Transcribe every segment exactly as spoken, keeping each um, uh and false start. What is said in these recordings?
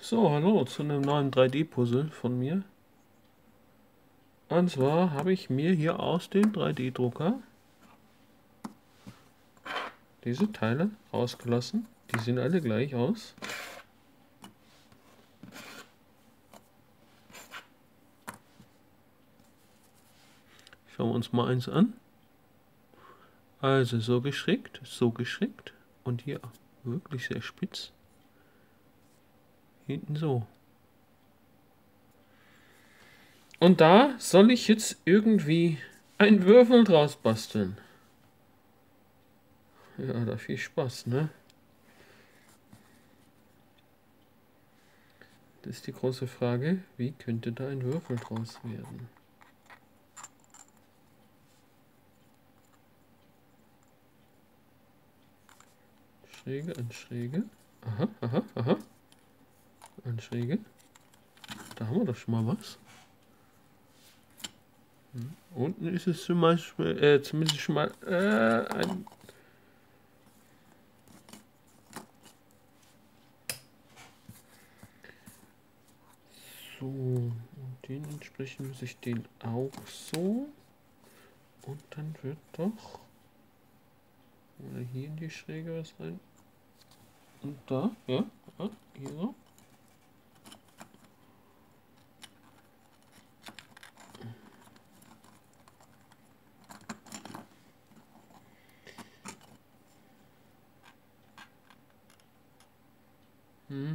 So, hallo zu einem neuen drei D-Puzzle von mir. Und zwar habe ich mir hier aus dem drei D-Drucker diese Teile rausgelassen. Die sehen alle gleich aus. Schauen wir uns mal eins an. Also so geschickt, so geschickt und hier wirklich sehr spitz. Hinten so. Und da soll ich jetzt irgendwie einen Würfel draus basteln. Ja, da viel Spaß, ne? Das ist die große Frage, wie könnte da ein Würfel draus werden? Schräge an Schräge. Aha, aha, aha. An Schräge. Da haben wir doch schon mal was. Hm. Unten ist es zum Beispiel, äh, zumindest schon mal äh, ein... So, und dementsprechend muss ich den auch so. Und dann wird doch... Oder hier in die Schräge was rein. Und da, ja, ja hier so. Hm.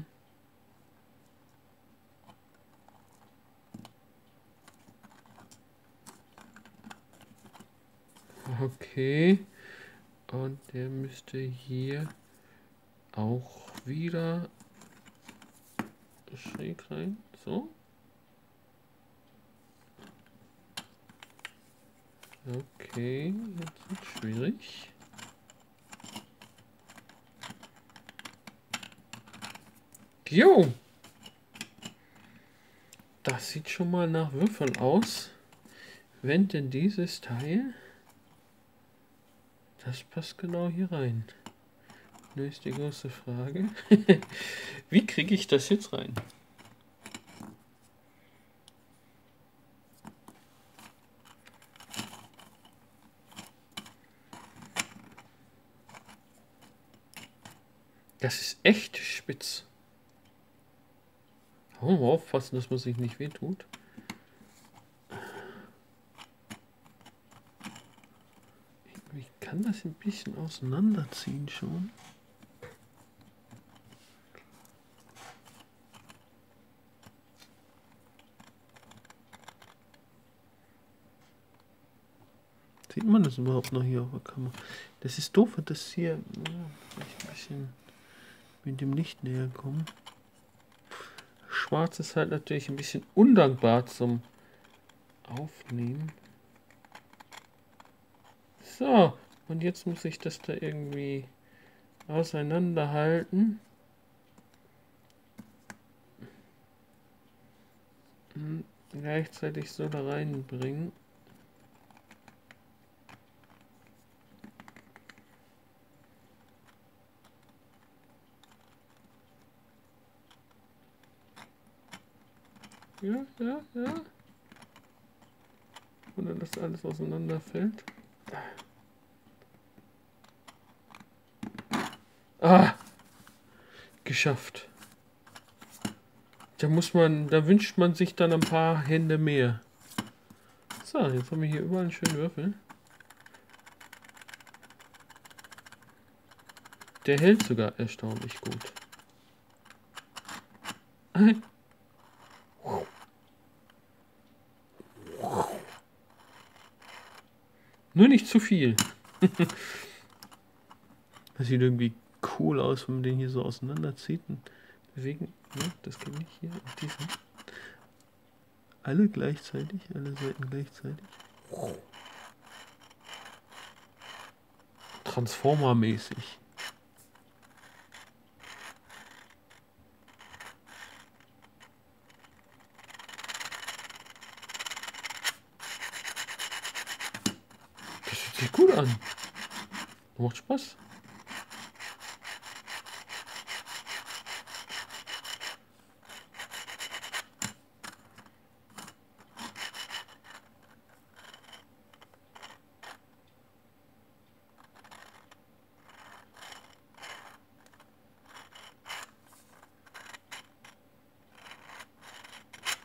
Okay. Und der müsste hier auch wieder schräg rein. So. Okay, jetzt wird es schwierig. Jo! Das sieht schon mal nach Würfeln aus. Wenn denn dieses Teil... Das passt genau hier rein. Nur ist die große Frage. Wie kriege ich das jetzt rein? Das ist echt spitz. Oh, mal aufpassen, dass man sich nicht wehtut. Ich kann das ein bisschen auseinanderziehen schon. Sieht man das überhaupt noch hier auf der Kamera? Das ist doof, dass hier ja, vielleicht ein bisschen mit dem Licht näher kommen. Schwarz ist halt natürlich ein bisschen undankbar zum Aufnehmen. So, und jetzt muss ich das da irgendwie auseinanderhalten. Und gleichzeitig so da reinbringen. Ja, ja, ja. Oder dass alles auseinanderfällt. Ah! Geschafft. Da muss man, da wünscht man sich dann ein paar Hände mehr. So, jetzt haben wir hier überall einen schönen Würfel. Der hält sogar erstaunlich gut. Nur nicht zu viel. Das sieht irgendwie cool aus, wenn man den hier so auseinanderzieht und bewegen. Ne, das geht nicht hier. Und diesen. Alle gleichzeitig, alle Seiten gleichzeitig. Transformer-mäßig. Das fühlt sich gut an. Macht Spaß.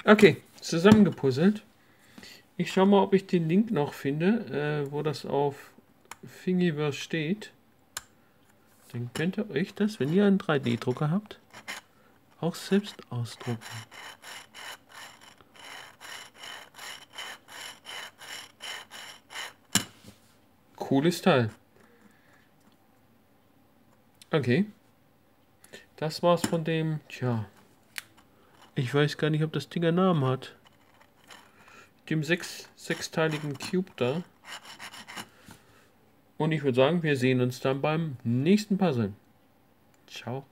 Okay, zusammengepuzzelt. Ich schaue mal, ob ich den Link noch finde, äh, wo das auf Thingiverse steht. Dann könnt ihr euch das, wenn ihr einen drei D Drucker habt, auch selbst ausdrucken. Cooles Teil. Okay. Das war's von dem, tja, ich weiß gar nicht, ob das Ding einen Namen hat. Dem sechs, sechsteiligen Cube da. Und ich würde sagen, wir sehen uns dann beim nächsten Puzzle. Ciao.